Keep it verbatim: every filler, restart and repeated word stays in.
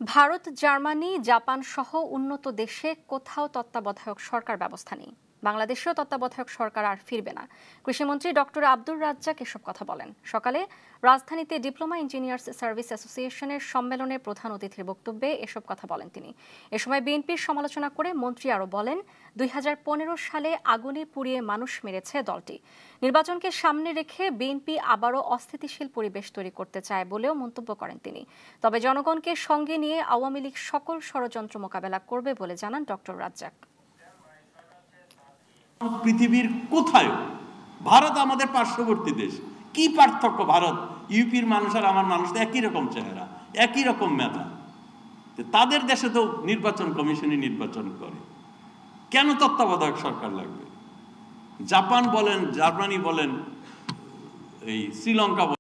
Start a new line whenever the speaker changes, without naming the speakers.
Bharat, Germany, Japan সহ উন্নত দেশে কোথাও তত্ত্বাবধায়ক সরকার ব্যবস্থা নেই। বাংলাদেশেও তত্ত্বাবধায়ক সরকার আর ফিরবে না। কৃষিমন্ত্রী ডক্টর আব্দুর রাজ্জাক এসব কথা বলেন সকালে রাজধানীতে ডিপ্লোমা ইঞ্জিনিয়ার্স সার্ভিস অ্যাসোসিয়েশনের সম্মেলনে প্রধান অতিথির বক্তব্যে এসব কথা বলেন তিনি। এ সময় বিএনপির সমালোচনা করে মন্ত্রী আরও বলেন, দুই হাজার পনেরো সালে আগুনে পুড়িয়ে মানুষ মেরেছে দলটি। নির্বাচনকে সামনে রেখে বিএনপি আবারও অস্থিতিশীল পরিবেশ তৈরি করতে চায় বলেও মন্তব্য করেন তিনি। তবে জনগণকে সঙ্গে নিয়ে আওয়ামী লীগ সকল ষড়যন্ত্র মোকাবেলা করবে বলে জানান ডক্টর রাজ্জাক।
পৃথিবীর কোথায় ভারত আমাদের পার্শ্ববর্তী দেশ, কি পার্থক্য? ভারত ইউপির মানুষ আর আমার মানুষ তো একই রকম চেহারা, একই রকম মেধা। তাদের দেশে তো নির্বাচন কমিশনই নির্বাচন করে, কেন তত্ত্বাবধায়ক সরকার লাগবে? জাপান বলেন, জার্মানি বলেন, এই শ্রীলঙ্কা